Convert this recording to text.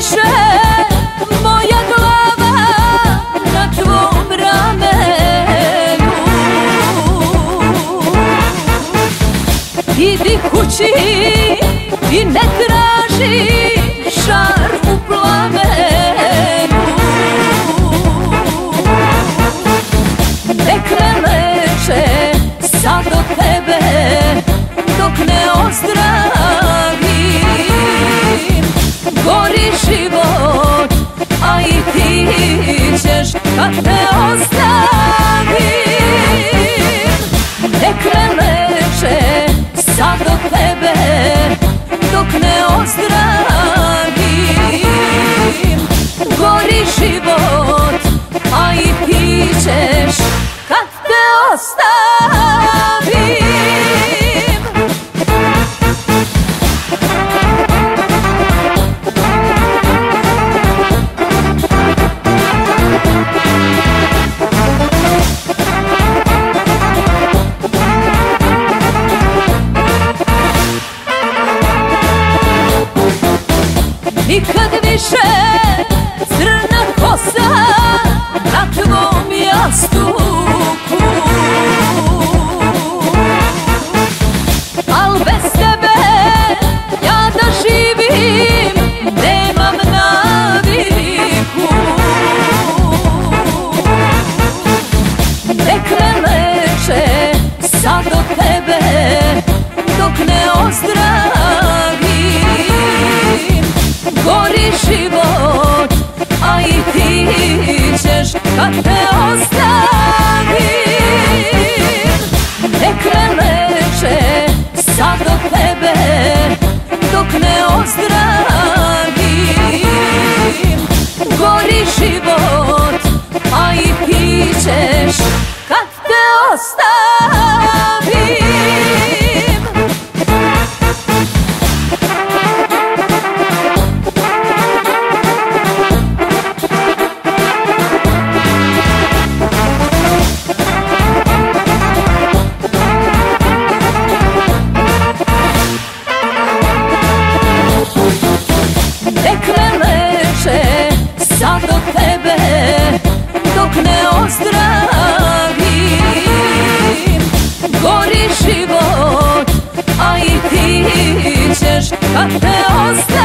više moja glava na tvom ramenu. Idi kući i ne traži žar u plamenu. Nek me leče sad od tebe dok ne ozdravim. Gori život, a i ti ćeš kad te ostavim. Nek me leče sad od tebe dok ne ozdravim. Gori život, a i ti ćeš kad te ostavim. Nikad više crna kosa na tvom jastuku, al bez tebe ja da živim nemam naviku. Nek me leče sad od tebe dok ne ozdravim. Gori život, a i ti ćeš kad te ostavim. Nek me leče sad od tebe dok ne ozdravim. Gori život, a i ti ćeš kad te ostavim. Sad od tebe dok ne ozdravim. Gori život, a i ti ćeš kad te ostavim.